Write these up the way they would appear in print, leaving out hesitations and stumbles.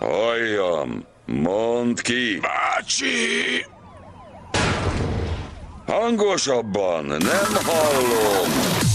Halljam! Mondd ki! Bácsi! Hangosabban! Nem hallom!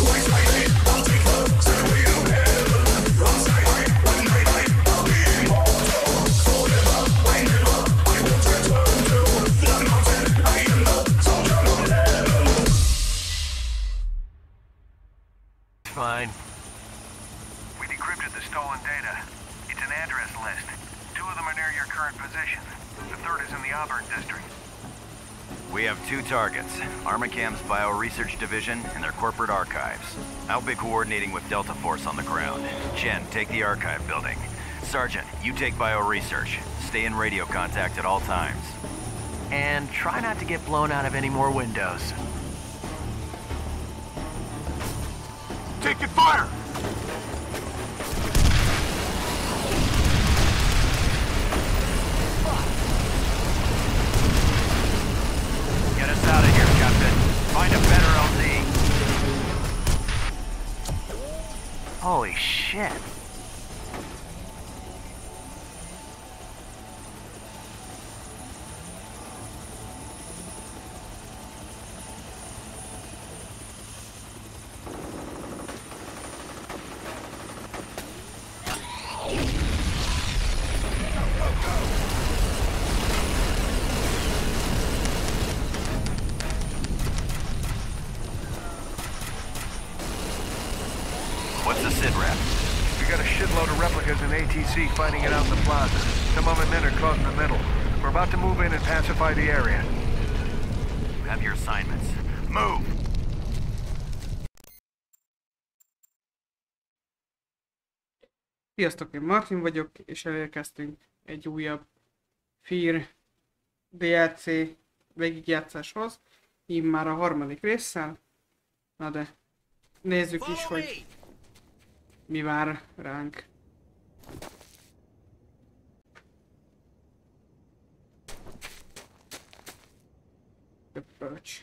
Fine. We decrypted the stolen data. It's an address list. Two of them are near your current position. The third is in the Auburn district. We have two targets, Armacam's Bioresearch Division and their corporate archives. I'll be coordinating with Delta Force on the ground. Chen, take the archive building. Sergeant, you take Bioresearch. Stay in radio contact at all times. And try not to get blown out of any more windows. Taking fire! Get us out of here, Captain. Find a better LZ. Holy shit. What's the SITREP? We got a shitload of replicas in ATC fighting it out in the plaza. Some of my men are caught in the middle. We're about to move in and pacify the area. You have your assignments. Move! Sziasztok, én Martin vagyok, és elérkeztünk egy újabb Fear DLC végigjátszáshoz, immár a harmadik résszel. Na de nézzük is, hogy mi vár ránk. Approach.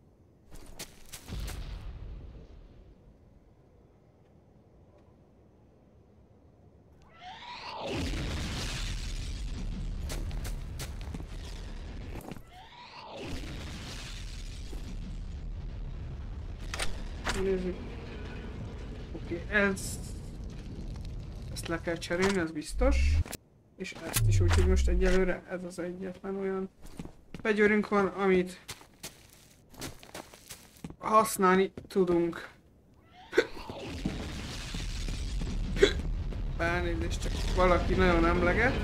Nézzük. Oké, ezt le kell cserélni, ez biztos. És ezt is, úgyhogy most egyelőre ez az egyetlen olyan fegyverünk van, amit használni tudunk. Elnézést, csak valaki nagyon emleget.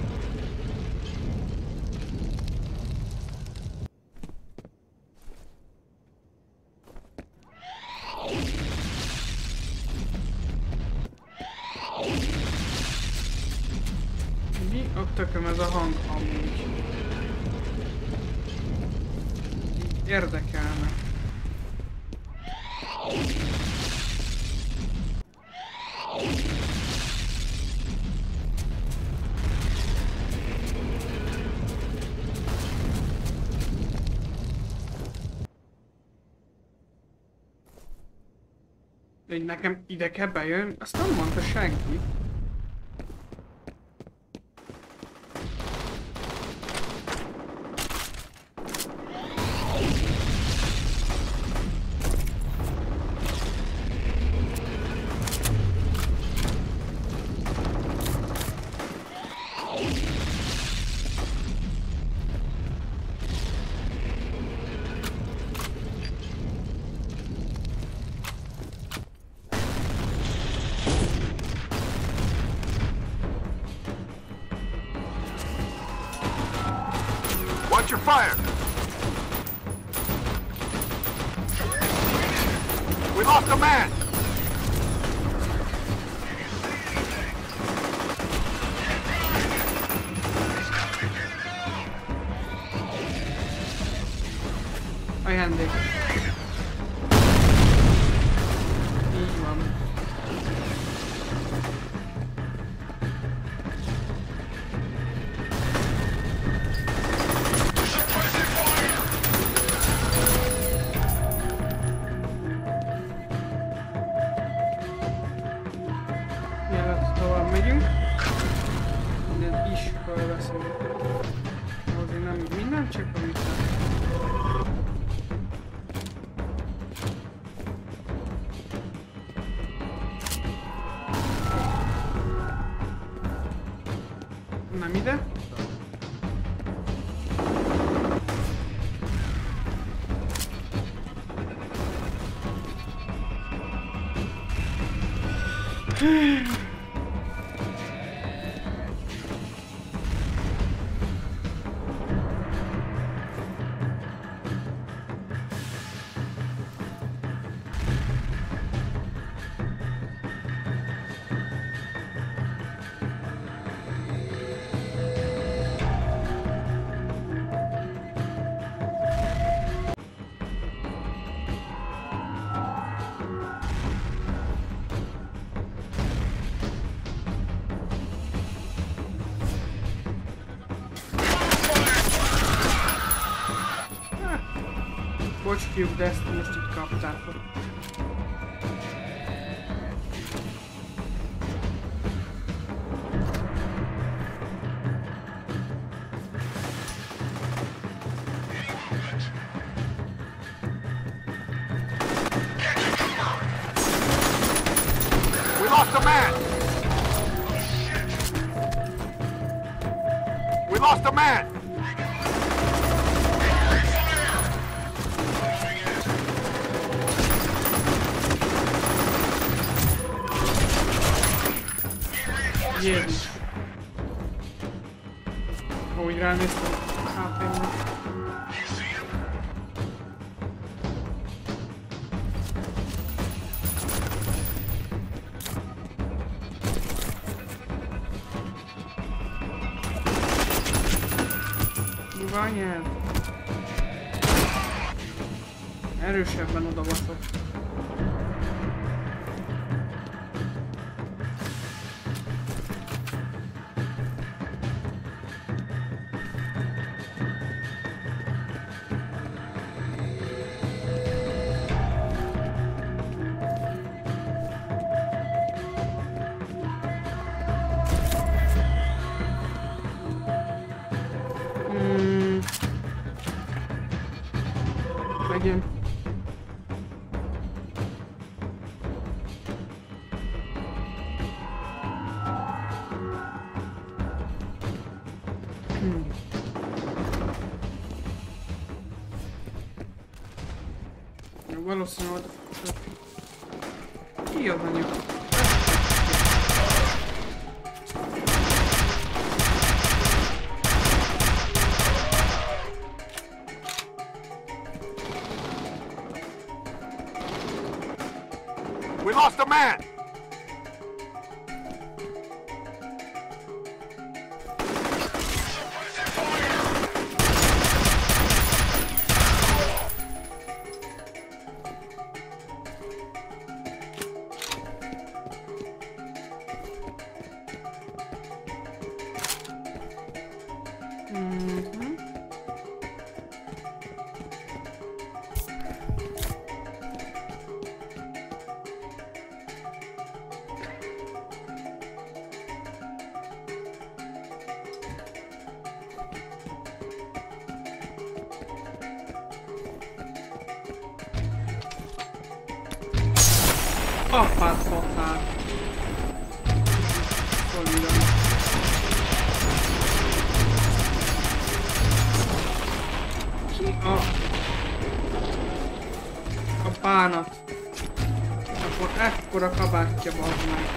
Mi a tököm ez a hang amúgy? Így érdekelne. Hogy nekem ide kell bejön, azt nem mondta senki. Watch your fire! We lost a man! Ajándék. Így van. Mielőtt tovább megyünk, innen is amikről beszélünk. Azért nem minden, csak amit nem ide. Bocs fiúk, de ezt most így kaptátok. We lost a man! We lost a man! Jézus. Úgy ránéztem háttérben. Duganyel. Erősebben odabaszok. Legyen. Valószínűleg ki az anyag? We lost a man! Apát fatár. Szolidan. Ki a bánat? Akkor ekkora kabátja bazd meg.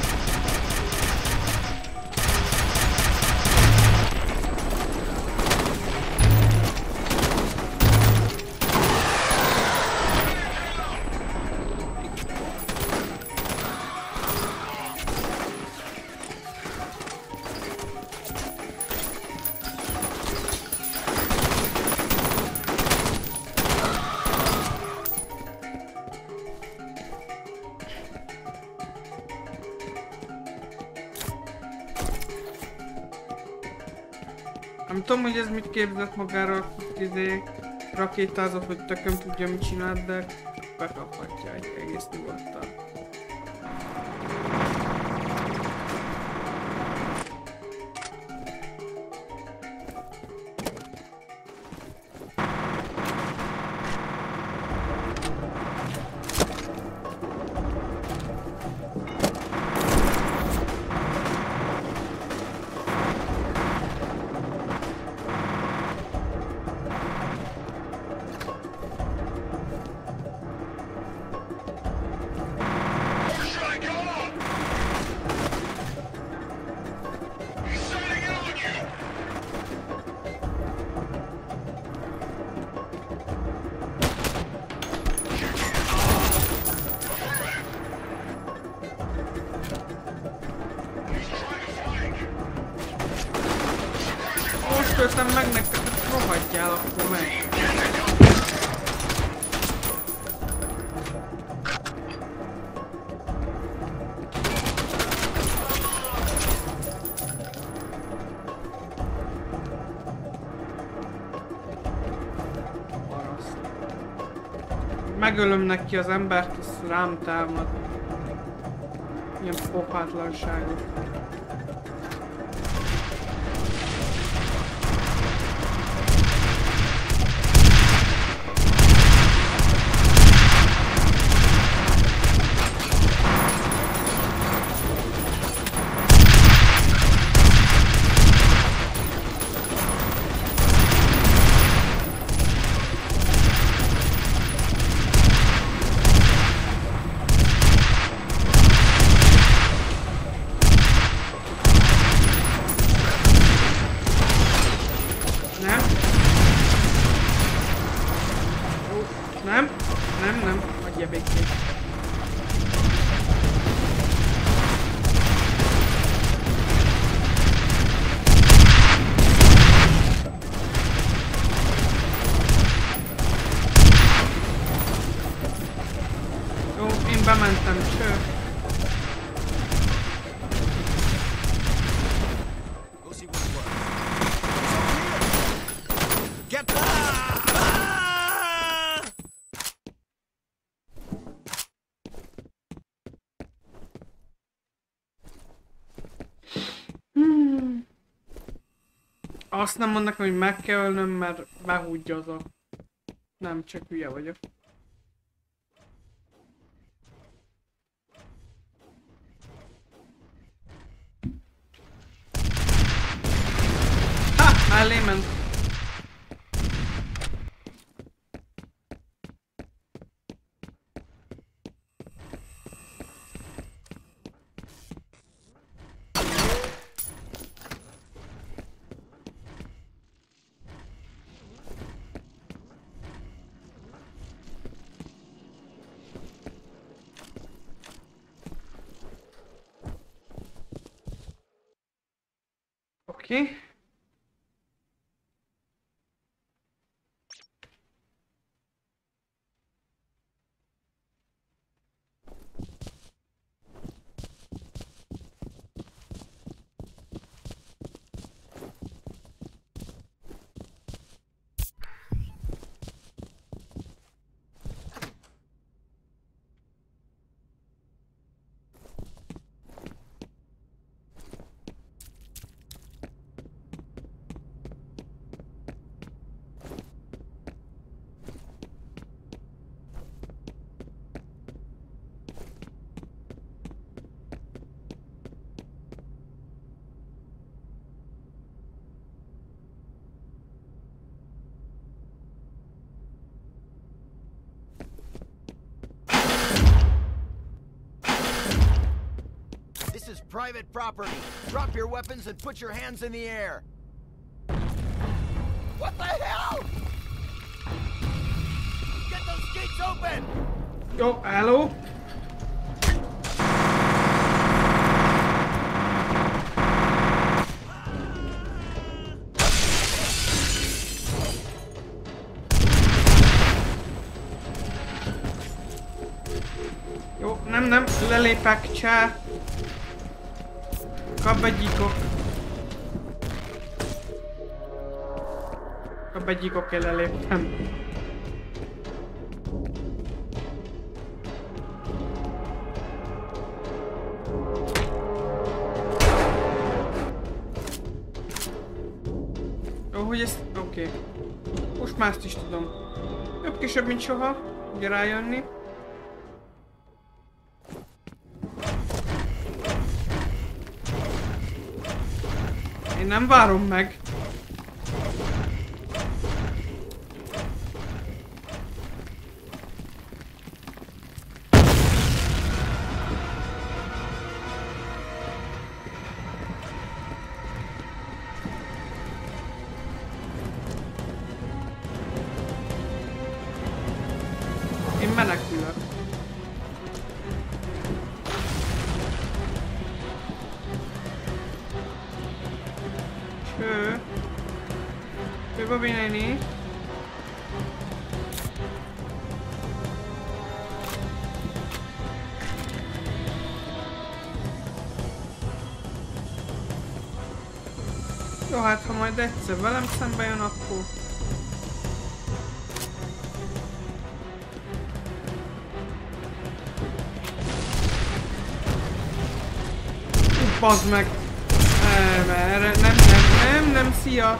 Nem tudom, hogy ez mit képzett magára, rakétázott, hogy tököm tudja mit csinált, de bekaphatja egy egész nyugodtan. most öltem meg nektek, hogy rohadjál akkor meg. Paraszt. Megölöm neki az embert, az rám támad. Ilyen pofátlanságok. Nem, hagyja békét. Jó, én bementem, cső. Azt nem mondnak, hogy meg kell ölnöm, mert behúgyozok. Nem, csak hülye vagyok. Ha! Mellé ment. Oké. This is private property. Drop your weapons and put your hands in the air. What the hell? Get those gates open! Jó, hello. Jó, nem, lelépek, csá. Kabegyikok. Kabegyikok, leléptem. Jó, hogy ezt... Oké. Most már ezt is tudom. Jobb kisebb, mint soha. Ugye rájönni. Én nem várom meg. Én menekülök. Cső. Bobby néni. Jó, hát ha majd egyszer velem szembe jön, akkor... Bazd meg! Erre nem, szia!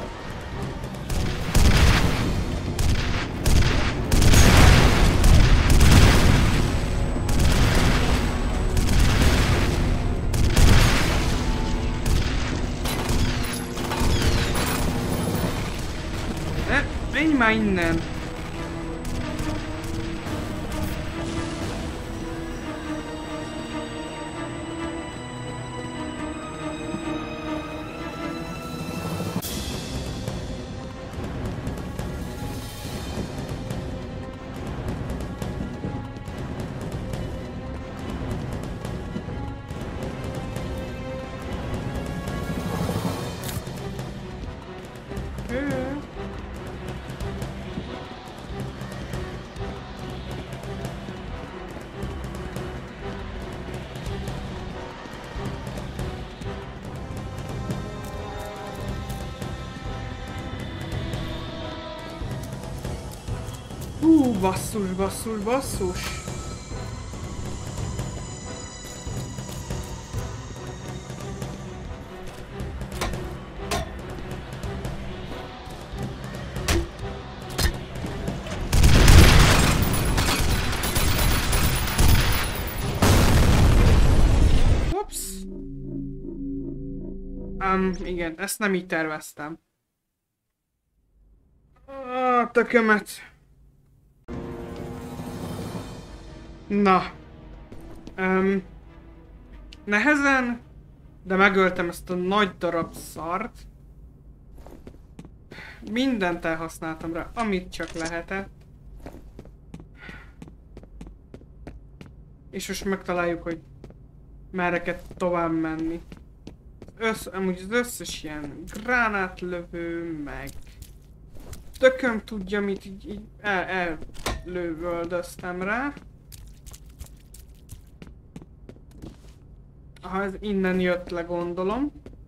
Menj már innen! Basszus. Ups. Igen, ezt nem így terveztem. A tökömet. Na. Nehezen, de megöltem ezt a nagy darab szart. Mindent elhasználtam rá, amit csak lehetett. És most megtaláljuk, hogy merre kell tovább menni. Amúgy az összes ilyen gránátlövő, meg tököm tudja, mit így ellövöldöztem rá. Ha ez innen jött le, gondolom.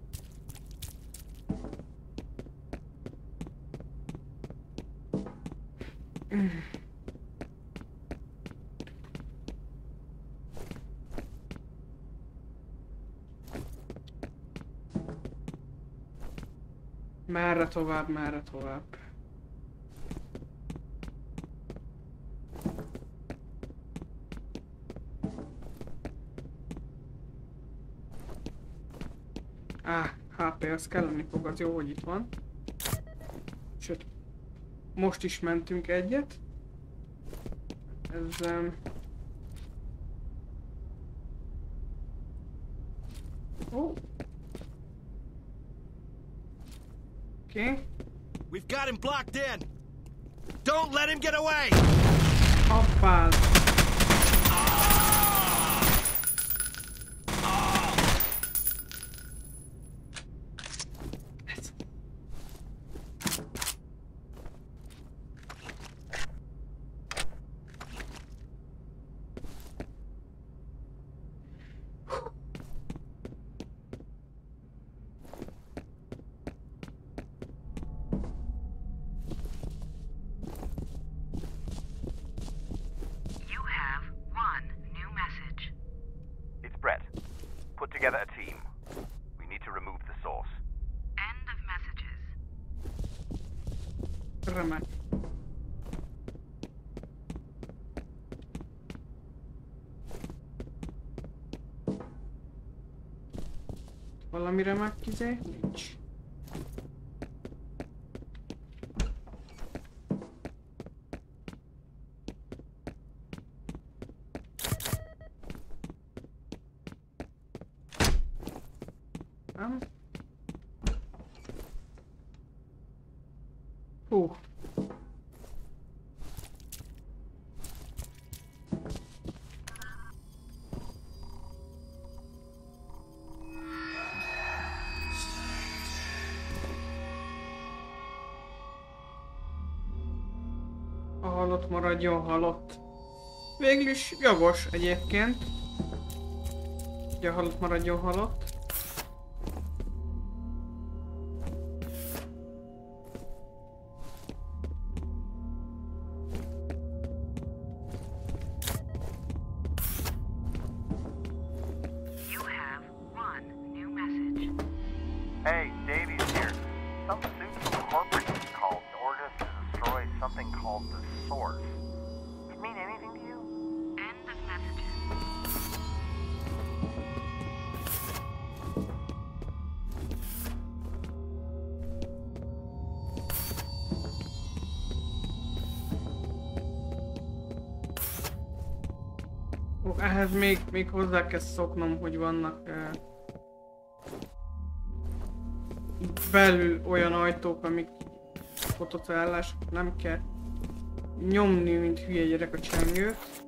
Merre tovább, merre tovább. HP, az kelleni fog, az jó, hogy itt van. Sőt, most is mentünk egyet. Ez... Oké. We've got him blocked in. Don't let him get away. Hoppá. Together a team. We need to remove the source. End of messages. Remek. Valami remek izé? Nincs. halott maradjon halott. Végül is jogos egyébként. Hogy a halott maradjon halott. You have one new message. Hey, Davies here. Some suit from corporate called orders to destroy something called the Source. Does it mean anything to you? End of messages. Ó, ehhez még hozzá kell szoknom, hogy vannak belül olyan ajtók, amik fotocellások, nem kell nyomni, mint hülye gyerek a csengőt.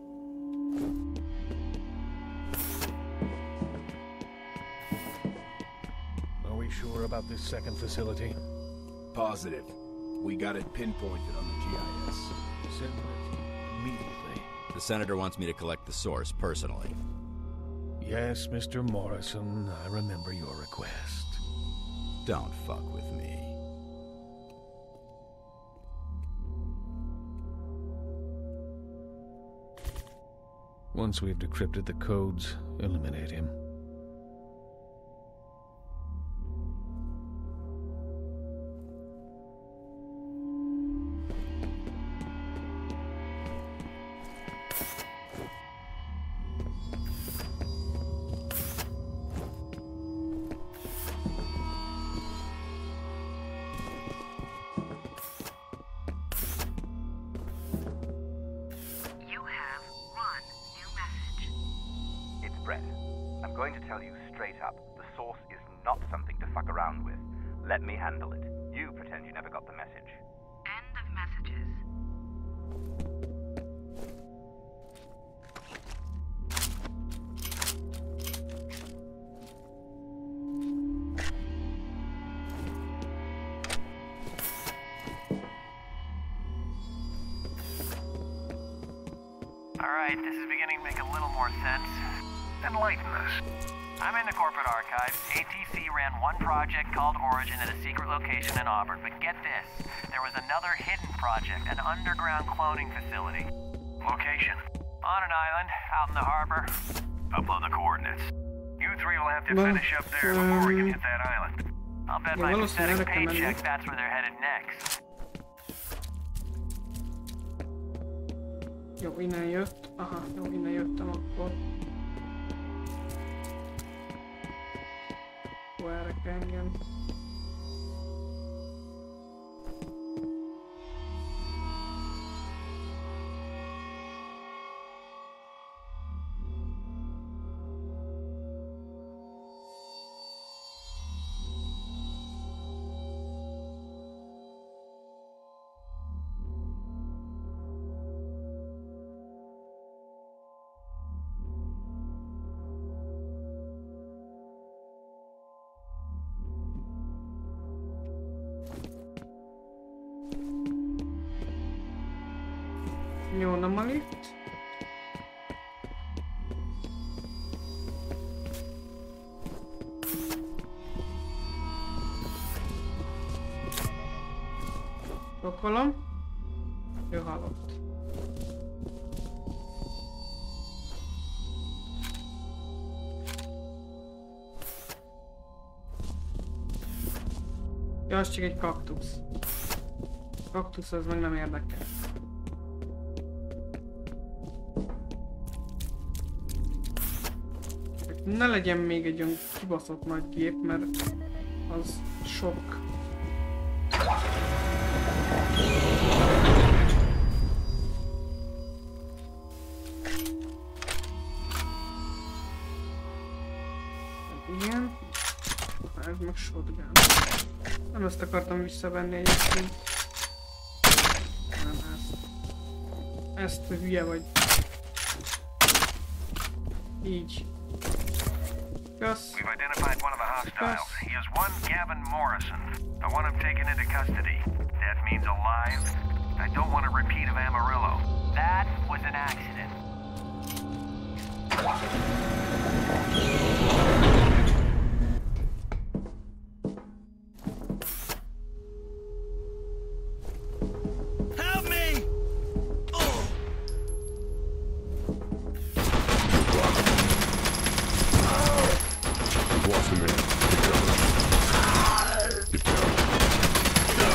Are we sure about this second facility? Positive. We got it pinpointed on the GIS. Send it immediately. The senator wants me to collect the source personally. Yes, Mr. Morrison, I remember your request. Don't fuck with me. Once we've decrypted the codes, eliminate him. You have one new message. It's Brett. I'm going to tell you straight up, the Source is not something to fuck around with. Let me handle it. You pretend you never got the message. End of messages. Alright, this is beginning to make a little more sense. Enlighten us. I'm in the corporate archives. ATC ran one project called Origin at a secret location in Auburn, but get this. There was another hidden project, an underground cloning facility. Location? On an island, out in the harbor. Upload the coordinates. You three will have to finish up there before we can hit that island. I'll bet my pathetic paycheck that's where they're headed next. Jó, innen jött. Aha, jó, innen jöttem akkor. Ó, erre kell engem. Jó, nem a lift. Rokkolom. Ő halott. Ja, az csak egy kaktusz. A kaktusz az meg nem érdekel. Ne legyen még egy olyan kibaszott nagy gép, mert az sok. Igen. Ez meg shotgun. Nem ezt akartam visszavenni egyébként. Nem ezt. Ezt hülye vagy. Így. Gus. We've identified one of the hostiles. He is one Gavin Morrison. I want him taken into custody. That means alive I don't want a repeat of Amarillo. That was an accident. Help me! Oh. Lost a man. Get down. Get down.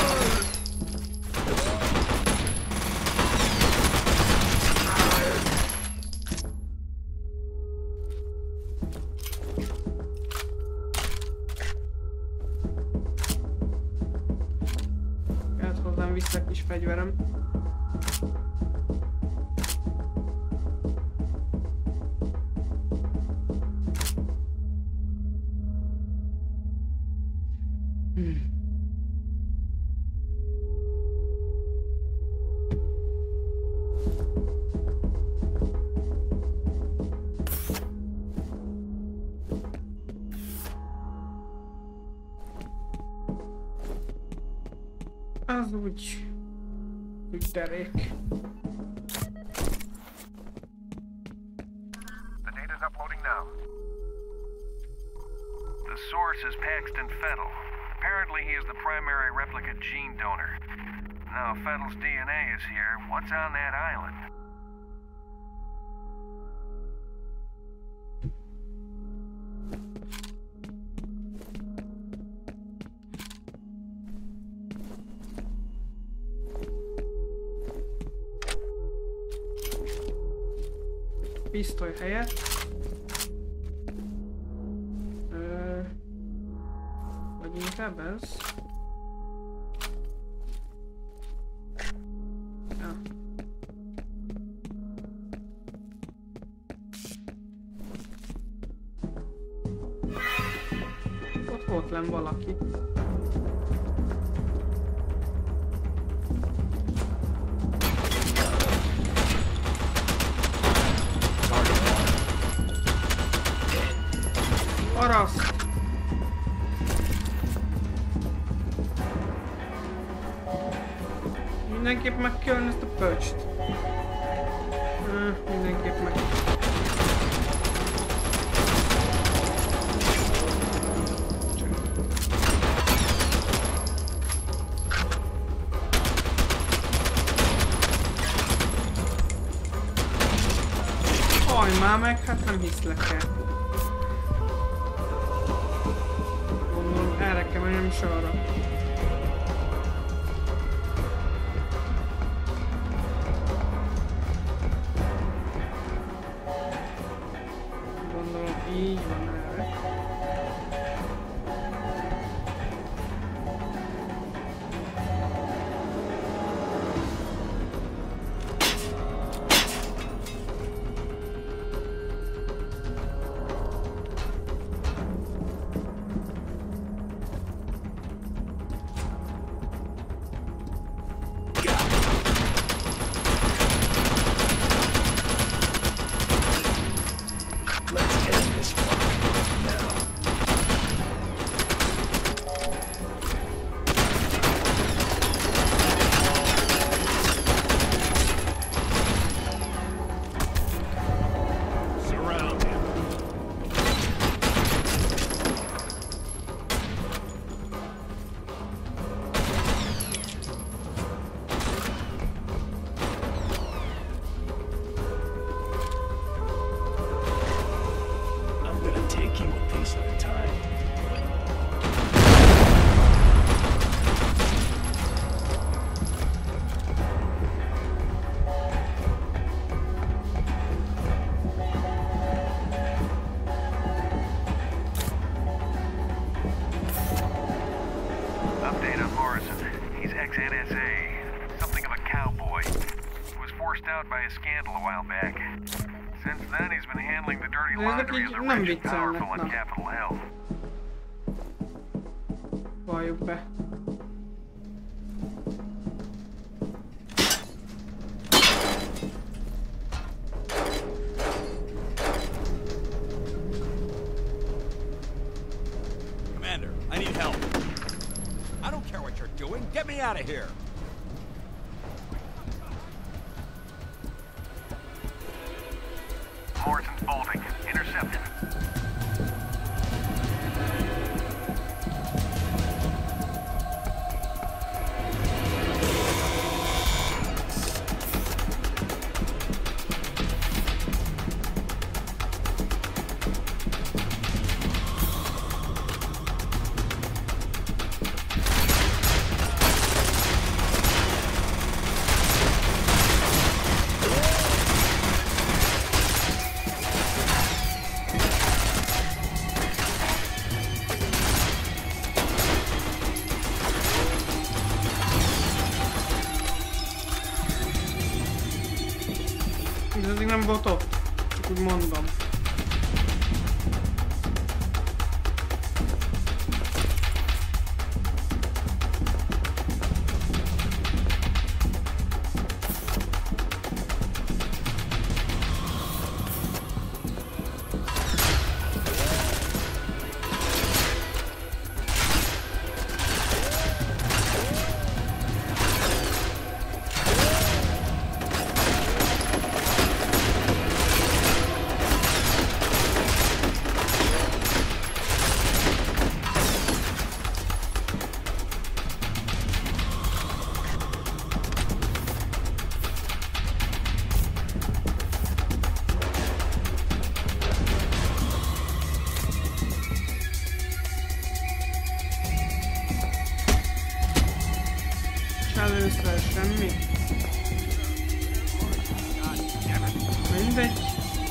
Kellett hozzám vissza a kis fegyverem. Az úgy derék. The data's uploading now. The source is Paxton Fettel. Apparently he is the primary replicate gene donor. Now, if Fettel's DNA is here, what's on that island? Pisztoly helyett. Vagy inkább ez. Ja. Ott volt lenn valaki. Paraszt! Mindenképp meg kell ölni ezt a pöcst. Mindenképp meg. Hajj már meg, hát nem hiszlek el. Gondolom erre kell mennem is arra. Gondolom így van erre. Update on Morrison. He's ex-NSA. Something of a cowboy. He was forced out by a scandal a while back. Since then, he's been handling the dirty laundry of the rich and powerful on Capitol Hill. Valljuk be. Commander, I need help. I don't care what you're doing. Get me out of here. nem volt ott. Csak úgy mondom. Először semmi. Mindegy.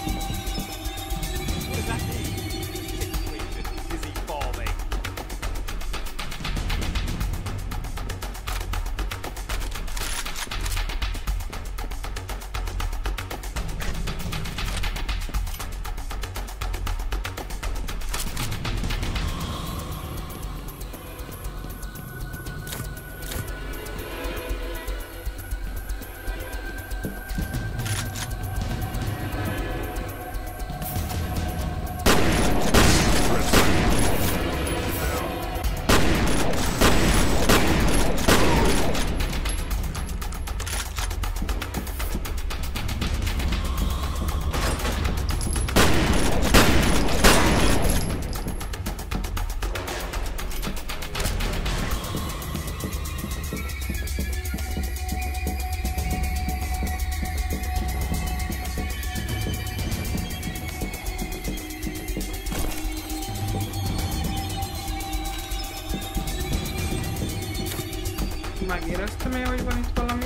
Megéreztem-e, hogy van itt valami?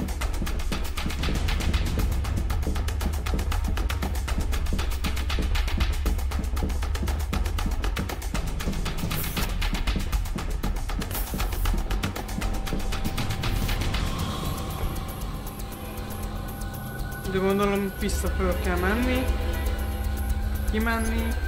De gondolom vissza föl kell menni. Kimenni.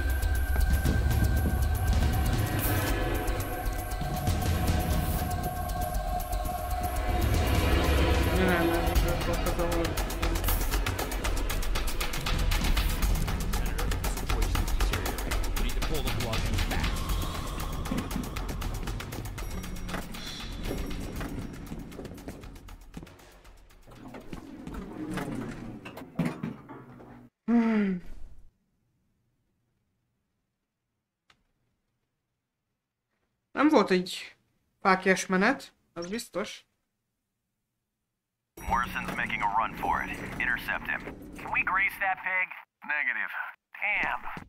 Nem volt egy fáklyás menet, az biztos. Morrison's making a run for it. Intercept him. Can we grease that pig? Negative. Damn.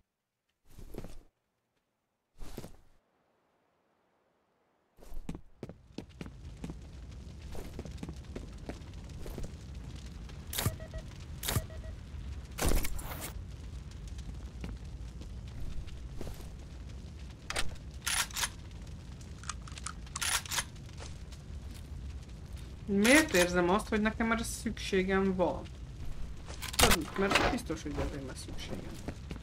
Miért érzem azt, hogy nekem erre szükségem van? Mert biztos, hogy azért lesz szükségem.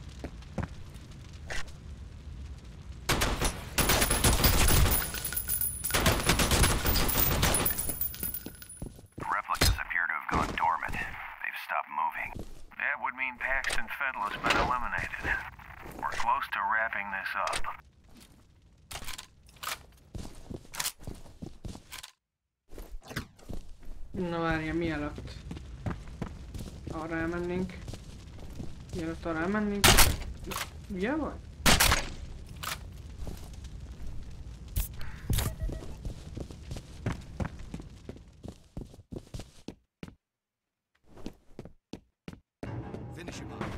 Replicas appear to have gone dormant. They've stopped moving. That would mean Paxton Fettel has been eliminated. We're close to wrapping this up. Na várja, mielőtt arra elmennénk. Mielőtt arra elmennénk. Ugye vagy? Finish him up.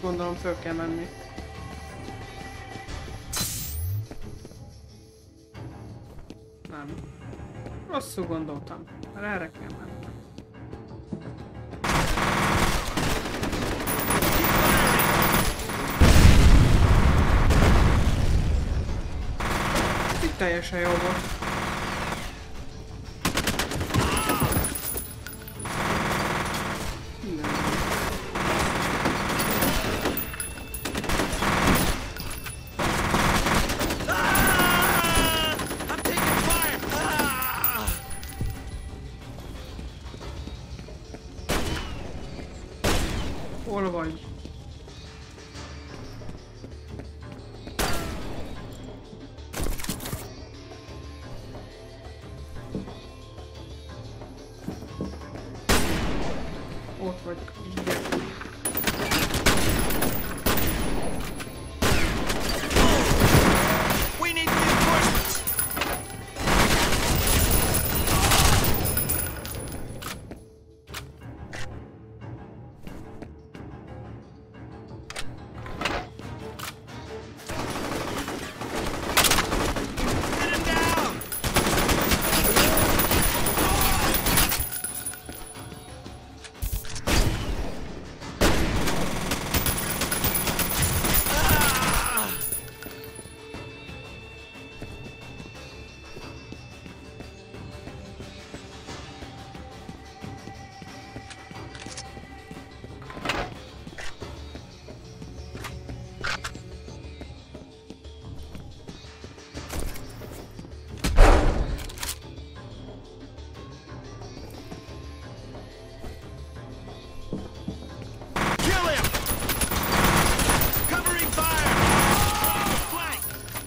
gondolom föl kell menni. Nem. Rosszul gondoltam. Mert erre kell menni. Itt teljesen jó volt. Hol vagy? Ott vagy. Igen. We need reinforcements! Get him down! Kill him! Covering fire! Flank!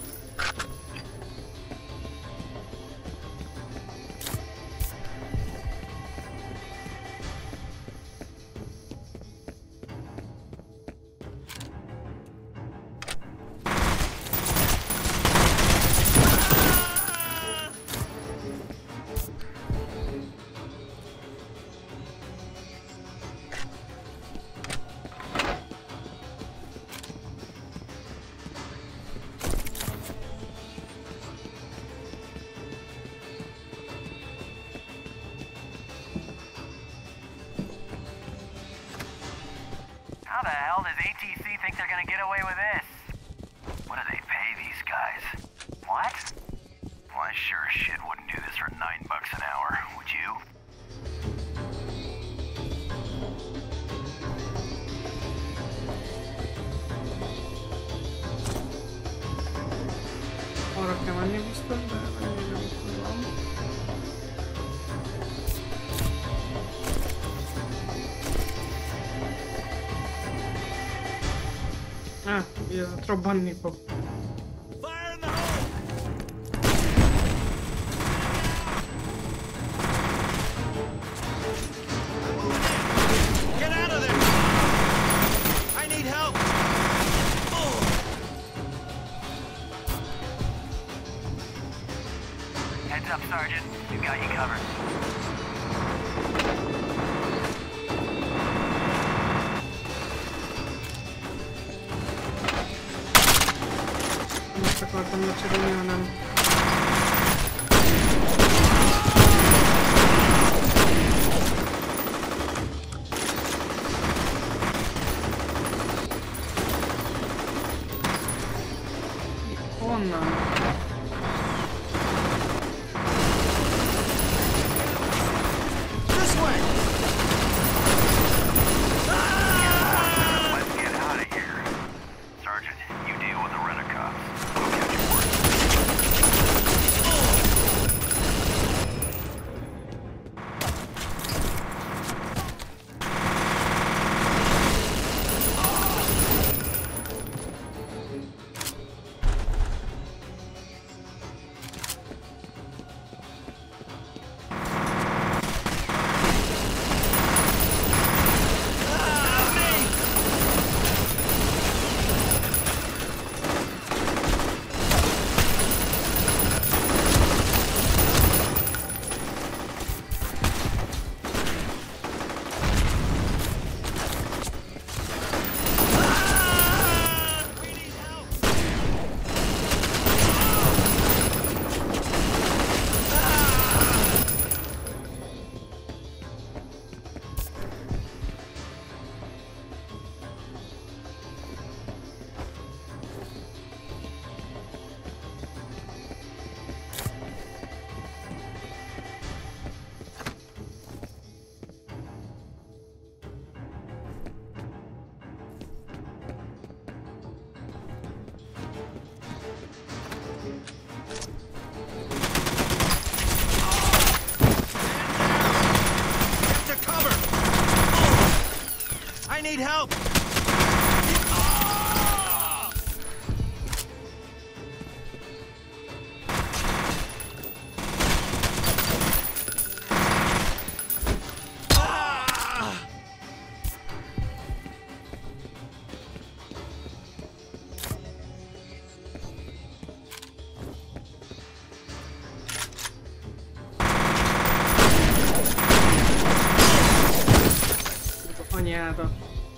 How the hell does ATC think they're gonna get away with this? What do they pay these guys? What? Well, I sure as shit wouldn't do this for $9 an hour, would you? Arra kell menni biztos, de ennyire nem tudom. Vigyázat, robbanni fog. Fire in the hole! Get out of there! I need help! Oh. Heads up, Sergeant. We've got you covered. Nem azt akartam lecserélni, hanem... Honnan? need help! Anyádat.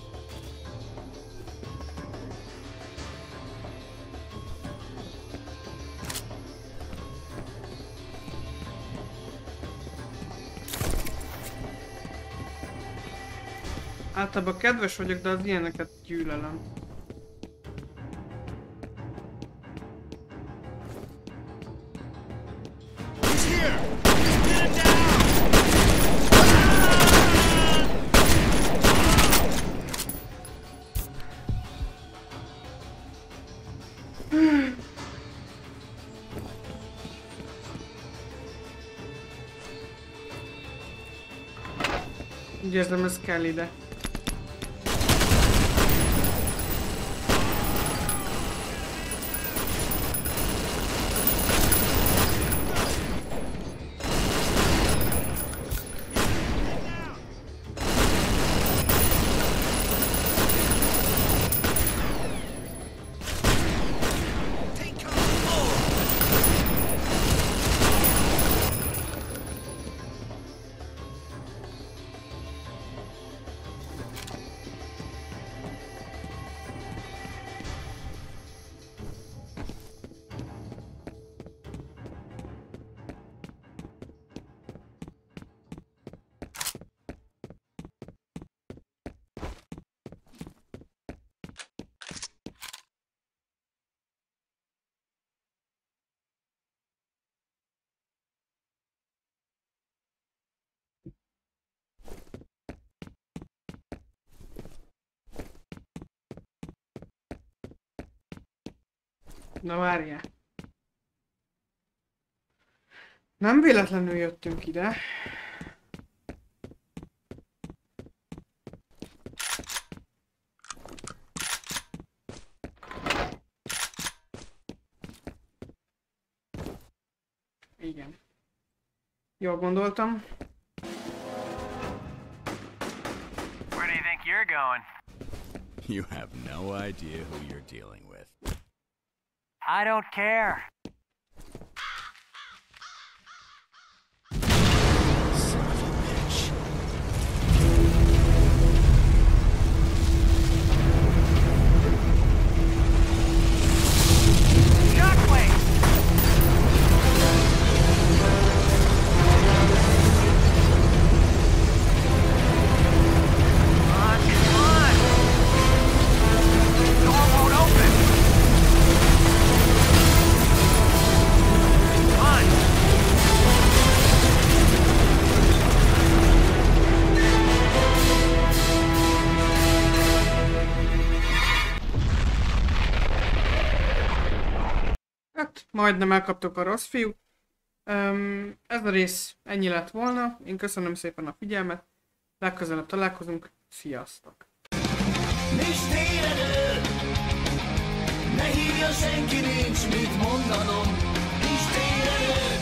Általában kedves vagyok, de az ilyeneket gyűlölöm. He's here! Get him down! Úgy érzem, ez kell ide. Na várjál. Nem véletlenül jöttünk ide. Igen. Jól gondoltam. Where do you think you're going? You have no idea who you're dealing with. I don't care. Son of a bitch. Shockwave! Come on! The door won't open! Come on! Hát, majdnem elkaptuk a rossz fiút. Ez a rész ennyi lett volna. Én köszönöm szépen a figyelmet. Legközelebb találkozunk. Sziasztok! Nincs téredő! Ne hívja senki, nincs mit mondanom. Nincs téredő!